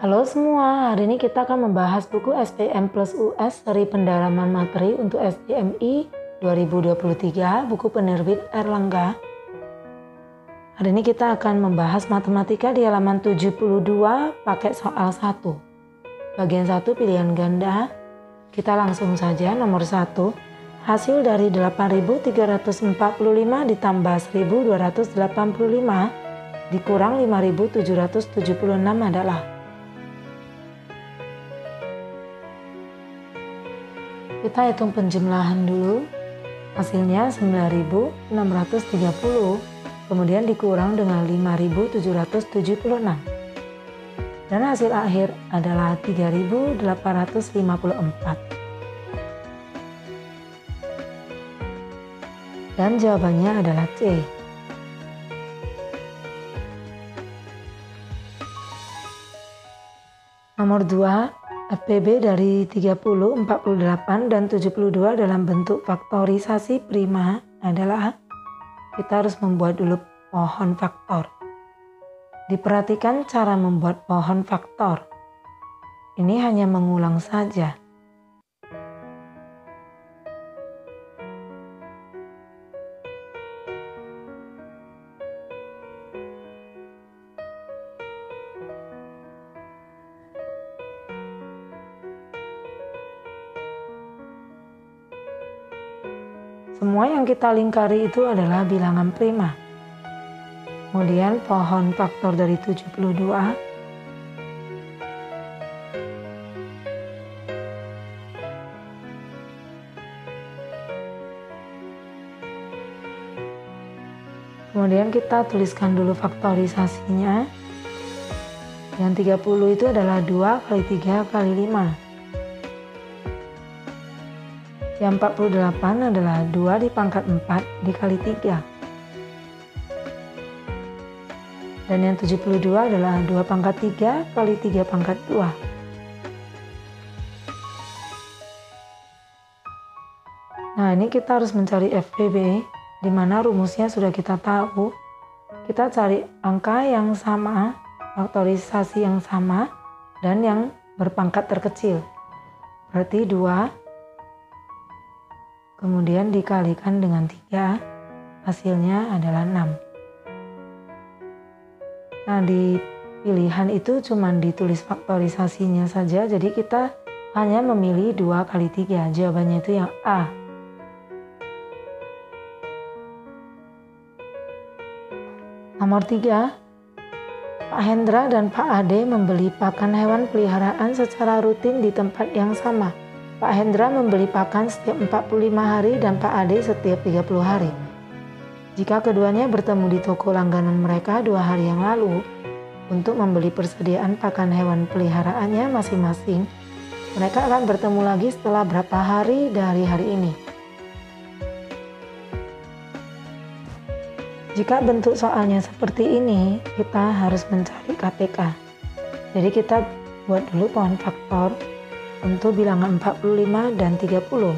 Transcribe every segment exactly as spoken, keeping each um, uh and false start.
Halo semua, hari ini kita akan membahas buku S P M Plus U S seri pendalaman materi untuk S D M I dua ribu dua puluh tiga, buku penerbit Erlangga. Hari ini kita akan membahas matematika di halaman tujuh puluh dua pakai soal satu. Bagian satu pilihan ganda. Kita langsung saja nomor satu. Hasil dari delapan ribu tiga ratus empat puluh lima ditambah seribu dua ratus delapan puluh lima dikurang lima ribu tujuh ratus tujuh puluh enam adalah. Kita hitung penjumlahan dulu. Hasilnya sembilan ribu enam ratus tiga puluh, kemudian dikurang dengan lima ribu tujuh ratus tujuh puluh enam. Dan hasil akhir adalah tiga ribu delapan ratus lima puluh empat. Dan jawabannya adalah C. Nomor dua, F P B dari tiga puluh, empat puluh delapan, dan tujuh puluh dua dalam bentuk faktorisasi prima adalah, kita harus membuat dulu pohon faktor. Diperhatikan cara membuat pohon faktor. Ini hanya mengulang saja. Semua yang kita lingkari itu adalah bilangan prima. Kemudian pohon faktor dari tujuh puluh dua. Kemudian kita tuliskan dulu faktorisasinya. Yang tiga puluh itu adalah dua kali tiga kali lima. Yang empat puluh delapan adalah dua dipangkat empat dikali tiga. Dan yang tujuh puluh dua adalah dua pangkat tiga kali tiga pangkat dua. Nah, ini kita harus mencari F P B, di mana rumusnya sudah kita tahu. Kita cari angka yang sama, faktorisasi yang sama, dan yang berpangkat terkecil. Berarti dua. Kemudian dikalikan dengan tiga, hasilnya adalah enam. Nah, di pilihan itu cuma ditulis faktorisasinya saja, jadi kita hanya memilih dua kali tiga, jawabannya itu yang A. Nomor tiga, Pak Hendra dan Pak Ade membeli pakan hewan peliharaan secara rutin di tempat yang sama. Pak Hendra membeli pakan setiap empat puluh lima hari dan Pak Ade setiap tiga puluh hari. Jika keduanya bertemu di toko langganan mereka dua hari yang lalu untuk membeli persediaan pakan hewan peliharaannya masing-masing, mereka akan bertemu lagi setelah berapa hari dari hari ini. Jika bentuk soalnya seperti ini, kita harus mencari K P K. Jadi kita buat dulu pohon faktor untuk bilangan empat puluh lima dan tiga puluh.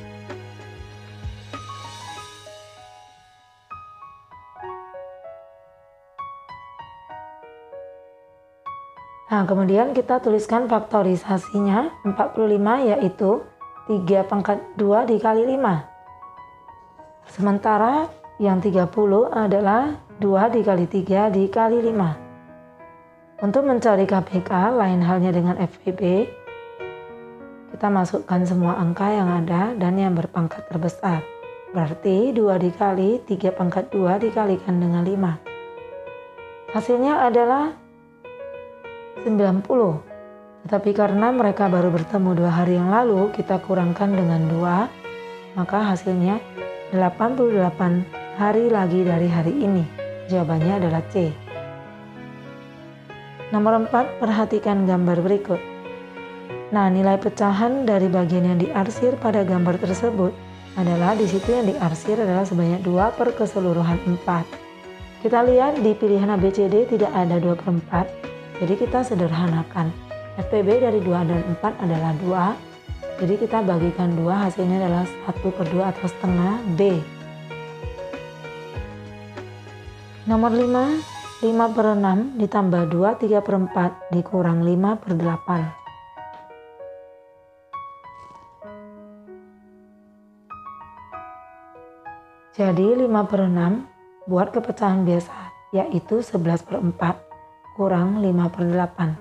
Nah, kemudian kita tuliskan faktorisasinya empat puluh lima, yaitu tiga pangkat dua dikali lima. Sementara yang tiga puluh adalah dua dikali tiga dikali lima. Untuk mencari K P K, lain halnya dengan F P B, kita masukkan semua angka yang ada dan yang berpangkat terbesar. Berarti dua dikali tiga pangkat dua dikalikan dengan lima. Hasilnya adalah sembilan puluh. Tetapi karena mereka baru bertemu dua hari yang lalu, kita kurangkan dengan dua, maka hasilnya delapan puluh delapan hari lagi dari hari ini. Jawabannya adalah C. Nomor empat, perhatikan gambar berikut. Nah, nilai pecahan dari bagian yang diarsir pada gambar tersebut adalah, di situ yang diarsir adalah sebanyak dua per keseluruhan empat. Kita lihat di pilihan A B C D tidak ada dua per empat, jadi kita sederhanakan. F P B dari dua dan empat adalah dua, jadi kita bagikan dua, hasilnya adalah satu per dua atau setengah, B. Nomor lima, lima per enam ditambah dua tiga per empat dikurang lima per delapan. Jadi lima per enam buat kepecahan biasa, yaitu sebelas per empat kurang lima per delapan.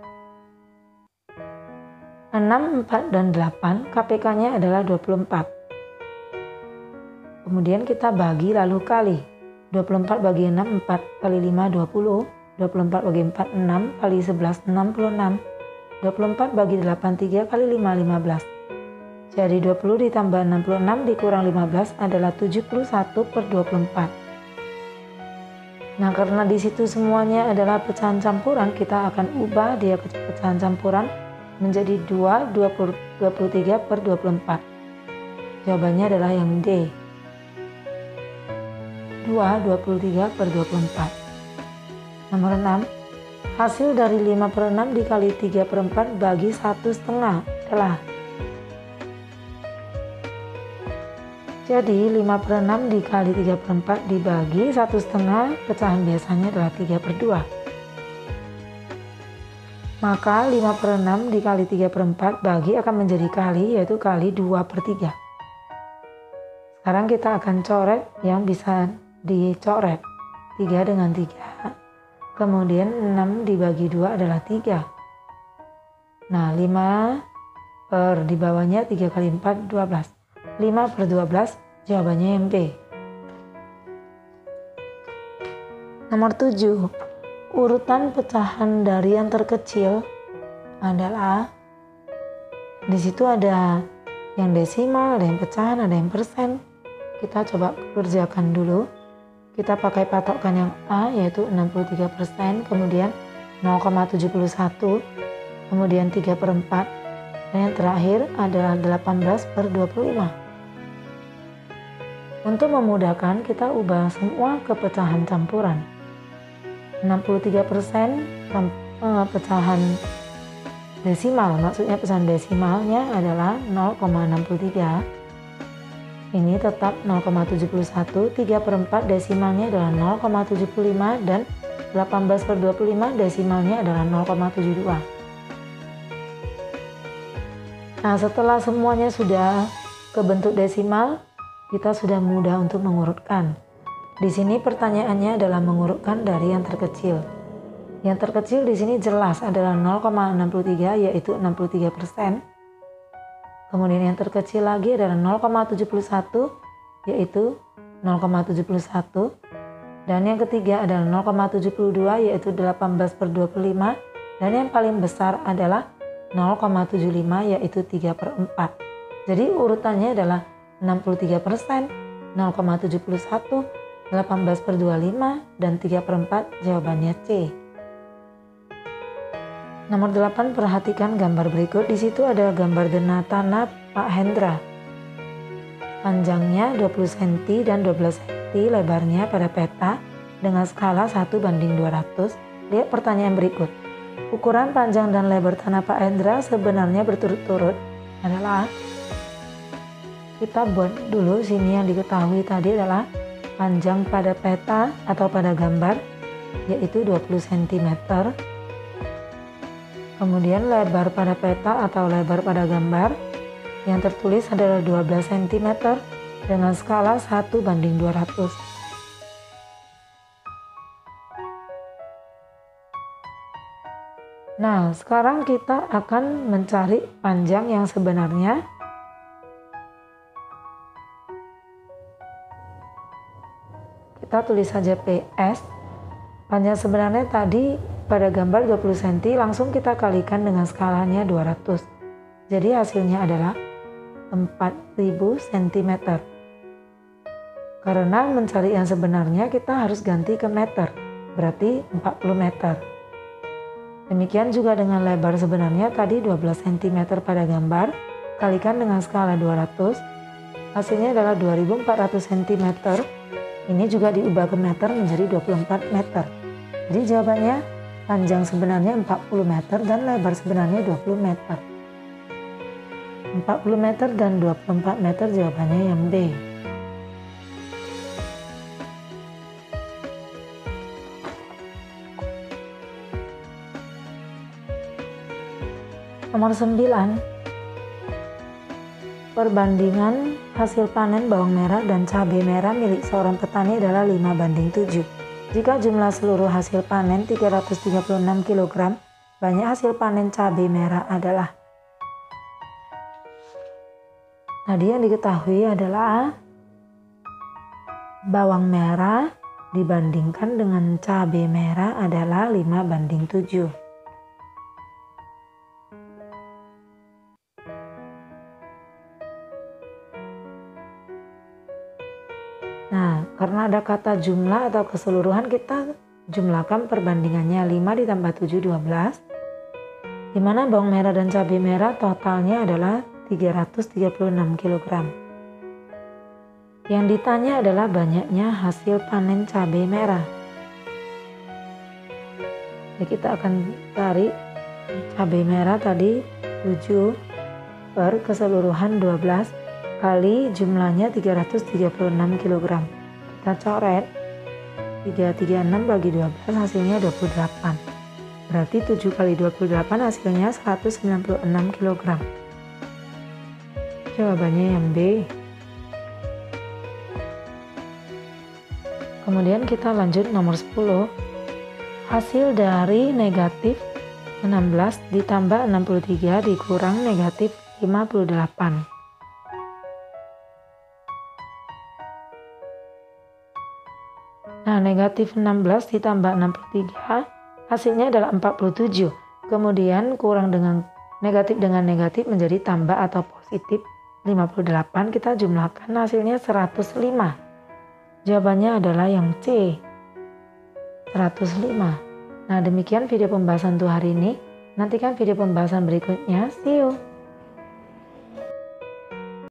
enam, empat, dan delapan K P K-nya adalah dua puluh empat. Kemudian kita bagi lalu kali. dua puluh empat bagi enam, empat kali lima, dua puluh. dua puluh empat bagi empat, enam kali sebelas, enam puluh enam. dua puluh empat bagi delapan, tiga kali lima, lima belas. Jadi dua puluh ditambah enam puluh enam dikurang lima belas adalah tujuh puluh satu per dua puluh empat. Nah, karena di situ semuanya adalah pecahan campuran, kita akan ubah dia ke pecahan campuran menjadi dua, dua puluh, dua puluh tiga per dua puluh empat. Jawabannya adalah yang D. dua, dua puluh tiga per dua puluh empat. Nomor enam. Hasil dari lima per enam dikali tiga per empat bagi satu setengah adalah. Jadi lima per enam dikali tiga per empat dibagi satu setengah, pecahan biasanya adalah tiga per dua. Maka lima per enam dikali tiga per empat bagi akan menjadi kali, yaitu kali dua per tiga. Sekarang kita akan coret yang bisa dicoret. tiga dengan tiga. Kemudian enam dibagi dua adalah tiga. Nah, lima per di bawahnya tiga kali empat, dua belas. lima per dua belas, jawabannya yang B. Nomor tujuh. Urutan pecahan dari yang terkecil adalah, di situ ada yang desimal, ada yang pecahan, ada yang persen. Kita coba kerjakan dulu. Kita pakai patokan yang A, yaitu enam puluh tiga persen, kemudian nol koma tujuh satu, kemudian tiga per empat, dan yang terakhir adalah delapan belas per dua puluh lima. Untuk memudahkan, kita ubah semua ke pecahan campuran. enam puluh tiga persen pecahan desimal, maksudnya pecahan desimalnya adalah nol koma enam tiga. Ini tetap nol koma tujuh satu, tiga per empat desimalnya adalah nol koma tujuh lima, dan delapan belas per dua puluh lima desimalnya adalah nol koma tujuh dua. Nah, setelah semuanya sudah kebentuk desimal, kita sudah mudah untuk mengurutkan. Di sini pertanyaannya adalah mengurutkan dari yang terkecil. Yang terkecil di sini jelas adalah nol koma enam tiga, yaitu enam puluh tiga persen. Kemudian yang terkecil lagi adalah nol koma tujuh satu, yaitu nol koma tujuh satu. Dan yang ketiga adalah nol koma tujuh dua, yaitu delapan belas per dua puluh lima. Dan yang paling besar adalah nol koma tujuh lima, yaitu tiga per empat. Jadi urutannya adalah enam puluh tiga persen, nol koma tujuh satu, delapan belas per dua puluh lima, dan tiga per empat, jawabannya C. Nomor delapan, perhatikan gambar berikut. Di situ ada gambar dana tanah Pak Hendra. Panjangnya dua puluh sentimeter dan dua belas sentimeter lebarnya pada peta dengan skala satu banding dua ratus. Lihat pertanyaan berikut. Ukuran panjang dan lebar tanah Pak Hendra sebenarnya berturut-turut adalah, kita buat dulu sini yang diketahui tadi adalah panjang pada peta atau pada gambar, yaitu dua puluh sentimeter. Kemudian lebar pada peta atau lebar pada gambar yang tertulis adalah dua belas sentimeter dengan skala satu banding dua ratus. Nah, sekarang kita akan mencari panjang yang sebenarnya. Kita tulis saja P S. Panjang sebenarnya tadi pada gambar dua puluh sentimeter, langsung kita kalikan dengan skalanya dua ratus. Jadi hasilnya adalah empat ribu sentimeter. Karena mencari yang sebenarnya kita harus ganti ke meter, berarti empat puluh meter. Demikian juga dengan lebar sebenarnya tadi dua belas sentimeter pada gambar, kalikan dengan skala dua ratus, hasilnya adalah dua ribu empat ratus sentimeter. Ini juga diubah ke meter menjadi dua puluh empat meter. Jadi jawabannya panjang sebenarnya empat puluh meter dan lebar sebenarnya dua puluh meter. empat puluh meter dan dua puluh empat meter, jawabannya yang B. Nomor sembilan. Perbandingan hasil panen bawang merah dan cabai merah milik seorang petani adalah lima banding tujuh. Jika jumlah seluruh hasil panen tiga ratus tiga puluh enam kilogram, banyak hasil panen cabai merah adalah. Tadi yang diketahui adalah bawang merah dibandingkan dengan cabai merah adalah lima banding tujuh. Nah, karena ada kata jumlah atau keseluruhan, kita jumlahkan perbandingannya. Lima ditambah tujuh, dua belas. Di mana bawang merah dan cabai merah totalnya adalah tiga ratus tiga puluh enam kilogram. Yang ditanya adalah banyaknya hasil panen cabai merah. Jadi kita akan tarik cabai merah tadi tujuh per keseluruhan dua belas kali jumlahnya tiga ratus tiga puluh enam kilogram. Kita coret tiga ratus tiga puluh enam bagi dua belas hasilnya dua puluh delapan. Berarti tujuh kali dua puluh delapan hasilnya seratus sembilan puluh enam kilogram. Jawabannya yang B. Kemudian kita lanjut nomor sepuluh. Hasil dari negatif enam belas ditambah enam puluh tiga dikurang negatif lima puluh delapan. Nah, negatif enam belas ditambah enam puluh tiga hasilnya adalah empat puluh tujuh. Kemudian kurang dengan negatif dengan negatif menjadi tambah atau positif lima puluh delapan. Kita jumlahkan hasilnya seratus lima. Jawabannya adalah yang C, seratus lima. Nah, demikian video pembahasan untuk hari ini. Nantikan video pembahasan berikutnya. See you.